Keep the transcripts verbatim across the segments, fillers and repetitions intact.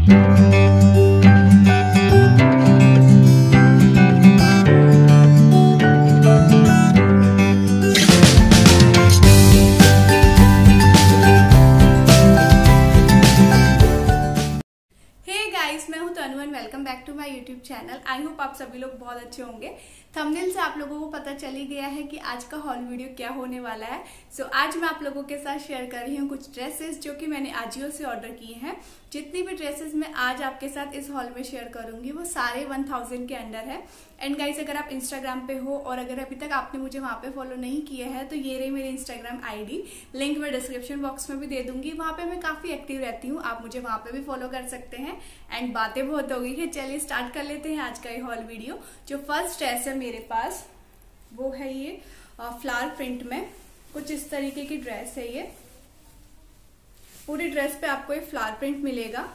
Welcome back to my YouTube channel. I hope आप सभी लोग बहुत अच्छे होंगे। थंबनेल से आप लोगों को पता चल ही गया है कि आज का हॉल वीडियो क्या होने वाला है। सो so, आज मैं आप लोगों के साथ शेयर कर रही हूँ कुछ ड्रेसेस जो कि मैंने आजियो से ऑर्डर किए हैं। जितनी भी ड्रेसेस मैं आज आपके साथ इस हॉल में शेयर करूंगी वो सारे वन थाउजेंड के अंडर है। एंड गाइस, अगर आप इंस्टाग्राम पे हो और अगर अभी तक आपने मुझे वहां पे फॉलो नहीं किया है तो ये रही मेरी इंस्टाग्राम आईडी, लिंक मैं डिस्क्रिप्शन बॉक्स में भी दे दूंगी। वहां पे मैं काफी एक्टिव रहती हूँ, आप मुझे वहां पे भी फॉलो कर सकते हैं। एंड बातें बहुत हो गई है, चलिए स्टार्ट कर लेते हैं आज का ये हॉल वीडियो। जो फर्स्ट ड्रेस है मेरे पास वो है ये फ्लावर प्रिंट में, कुछ इस तरीके की ड्रेस है। ये पूरी ड्रेस पे आपको ये फ्लावर प्रिंट मिलेगा।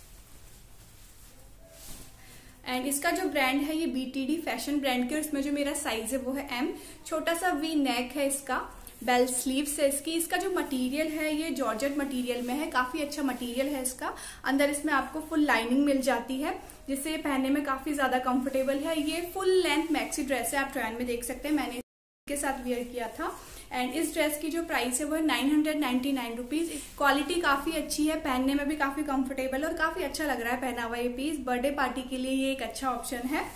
एंड इसका जो ब्रांड है ये बीटीडी फैशन ब्रांड के, और इसमें जो मेरा साइज है वो है एम। छोटा सा वी नेक है इसका, बेल स्लीव्स है इसकी। इसका जो मटेरियल है ये जॉर्जेट मटेरियल में है, काफी अच्छा मटेरियल है इसका। अंदर इसमें आपको फुल लाइनिंग मिल जाती है जिससे ये पहनने में काफी ज्यादा कंफर्टेबल है। ये फुल लेंथ मैक्सी ड्रेस है, आप ट्रायल में देख सकते हैं, मैंने इसके साथ वेयर किया था। एंड इस ड्रेस की जो प्राइस है वो है nine hundred ninety nine rupees. Quality काफी अच्छी है, पहनने में भी काफी कंफर्टेबल और काफी अच्छा लग रहा है पहना हुआ ये पीस। बर्थडे पार्टी के लिए ये एक अच्छा ऑप्शन है।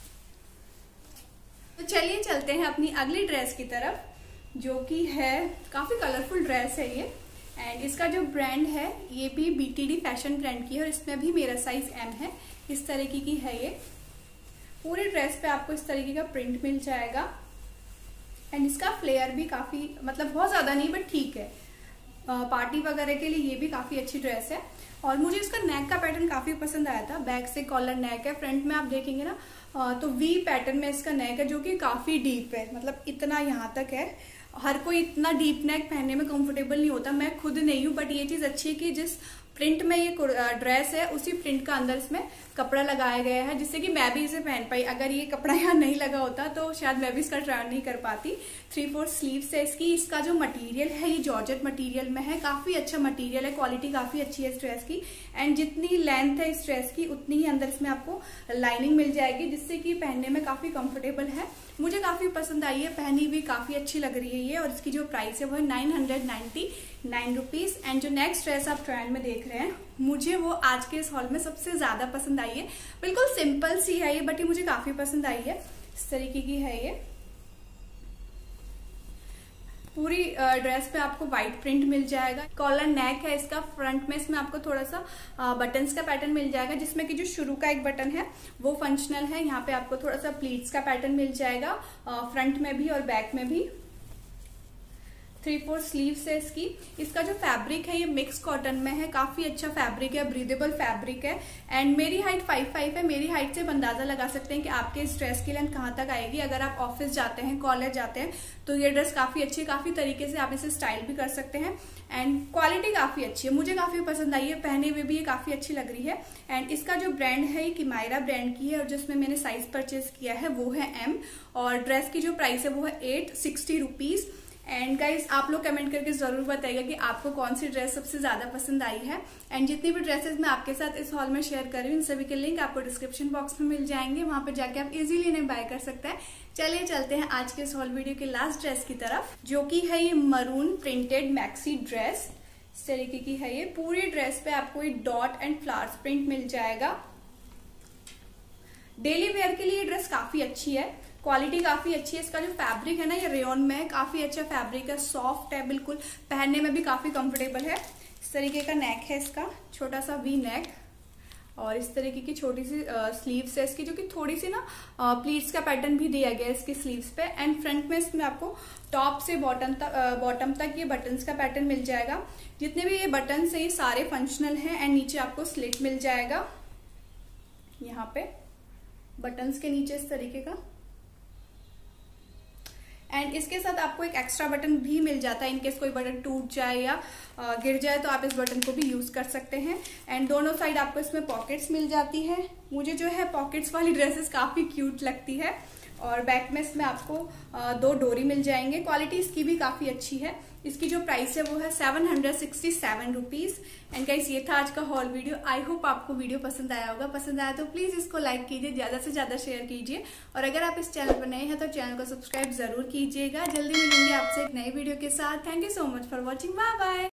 तो चलिए चलते हैं अपनी अगली ड्रेस की तरफ, जो कि है काफी कलरफुल ड्रेस है ये। एंड इसका जो ब्रांड है ये भी बीटीडी फैशन ब्रांड की है और इसमें भी मेरा साइज एम है। इस तरीके की है ये। पूरी ड्रेस पे आपको इस तरीके का प्रिंट मिल जाएगा। एंड इसका फ्लेयर भी काफी, मतलब बहुत ज्यादा नहीं बट ठीक है, पार्टी वगैरह के लिए ये भी काफी अच्छी ड्रेस है। और मुझे इसका नेक का पैटर्न काफी पसंद आया था। बैक से कॉलर नेक है, फ्रंट में आप देखेंगे ना तो वी पैटर्न में इसका नेक है जो कि काफी डीप है, मतलब इतना यहाँ तक है। हर कोई इतना डीप नेक पहनने में कंफर्टेबल नहीं होता, मैं खुद नहीं हूँ, बट ये चीज अच्छी है कि जिस प्रिंट में ये ड्रेस है उसी प्रिंट का अंदर इसमें कपड़ा लगाया गया है, जिससे कि मैं भी इसे पहन पाई। अगर ये कपड़ा यहाँ नहीं लगा होता तो शायद मैं भी इसका ट्राई नहीं कर पाती। थ्री फोर स्लीव्स है इसकी। इसका जो मटेरियल है ये जॉर्जेट मटेरियल में है, काफी अच्छा मटेरियल है, क्वालिटी काफी अच्छी है इस ड्रेस की। एंड जितनी लेंथ है इस ड्रेस की उतनी ही अंदर इसमें आपको लाइनिंग मिल जाएगी, जिससे कि पहनने में काफी कंफर्टेबल है। मुझे काफी पसंद आई है, पहनी भी काफी अच्छी लग रही है ये। और इसकी जो प्राइस है वो है nine hundred ninety nine rupees. And जो नेक्स्ट ड्रेस आप ट्रायल में देख रहे हैं, मुझे वो आज के इस हॉल में सबसे ज्यादा पसंद आई है। बिल्कुल सिंपल सी है ये, बट ये मुझे काफी पसंद आई है। इस तरीके की है ये। पूरी ड्रेस पे आपको व्हाइट प्रिंट मिल जाएगा। कॉलर नेक है इसका। फ्रंट में इसमें आपको थोड़ा सा बटन्स का पैटर्न मिल जाएगा, जिसमें कि जो शुरू का एक बटन है वो फंक्शनल है। यहाँ पे आपको थोड़ा सा प्लीट्स का पैटर्न मिल जाएगा, फ्रंट में भी और बैक में भी। थ्री फोर स्लीव्स है इसकी। इसका जो फैब्रिक है ये मिक्स कॉटन में है, काफी अच्छा फैब्रिक है, ब्रीदेबल फैब्रिक है। एंड मेरी हाइट फाइव फाइव है, मेरी हाइट से आप अंदाजा लगा सकते हैं कि आपके इस ड्रेस की लेंथ कहाँ तक आएगी। अगर आप ऑफिस जाते हैं, कॉलेज जाते हैं तो ये ड्रेस काफी अच्छी है, काफी तरीके से आप इसे स्टाइल भी कर सकते हैं। एंड क्वालिटी काफी अच्छी है, मुझे काफी पसंद आई है, पहने हुए भी ये काफी अच्छी लग रही है। एंड इसका जो ब्रांड है ये किमायरा ब्रांड की है, और जिसमें मैंने साइज परचेज किया है वो है एम। और ड्रेस की जो प्राइस है वो है eight sixty rupees. And guys, आप लोग कमेंट करके जरूर बताइएगा कि आपको कौन सी ड्रेस सबसे ज्यादा पसंद आई है। एंड जितनी भी ड्रेसेस मैं आपके साथ इस हॉल में शेयर कर रही हूँ, इन सभी के लिंक आपको डिस्क्रिप्शन बॉक्स में मिल जाएंगे, वहां पर जाके आप इजीली इन्हें बाय कर सकते हैं। चलिए चलते हैं आज के इस हॉल वीडियो के लास्ट ड्रेस की तरफ, जो कि है ये मरून प्रिंटेड मैक्सी ड्रेस। इस तरीके की है ये। पूरी ड्रेस पे आपको ये डॉट एंड फ्लावर्स प्रिंट मिल जाएगा। डेली वेयर के लिए ये ड्रेस काफी अच्छी है, क्वालिटी काफी अच्छी है। इसका जो फैब्रिक है ना ये रेयन में है, काफी अच्छा फैब्रिक है, सॉफ्ट है, बिल्कुल पहनने में भी काफी कंफर्टेबल है। इस तरीके का नेक है इसका, छोटा सा वी नेक। और इस तरीके की छोटी सी स्लीव्स है इसकी, जो कि थोड़ी सी ना प्लीट्स का पैटर्न भी दिया गया है इसकी स्लीव्स पे। एंड फ्रंट में इसमें आपको टॉप से बॉटम तक बॉटम तक ये बटन्स का पैटर्न मिल जाएगा। जितने भी ये बटन्स है ये सारे फंक्शनल हैं। एंड नीचे आपको स्लिट मिल जाएगा, यहाँ पे बटन्स के नीचे इस तरीके का। एंड इसके साथ आपको एक एक्स्ट्रा बटन भी मिल जाता है, इनकेस कोई बटन टूट जाए या गिर जाए तो आप इस बटन को भी यूज कर सकते हैं। एंड दोनों साइड आपको इसमें पॉकेट्स मिल जाती है। मुझे जो है पॉकेट्स वाली ड्रेसेस काफी क्यूट लगती है। और बैक में इसमें आपको दो डोरी मिल जाएंगे। क्वालिटी इसकी भी काफी अच्छी है। इसकी जो प्राइस है वो है seven hundred sixty seven rupees. And guys ये था आज का हॉल वीडियो। आई होप आपको वीडियो पसंद आया होगा। पसंद आया तो प्लीज इसको लाइक कीजिए, ज्यादा से ज्यादा शेयर कीजिए, और अगर आप इस चैनल पर नए हैं तो चैनल को सब्सक्राइब जरूर कीजिएगा। जल्दी मिलेंगे आपसे एक नई वीडियो के साथ। Thank you so much for watching. Bye bye.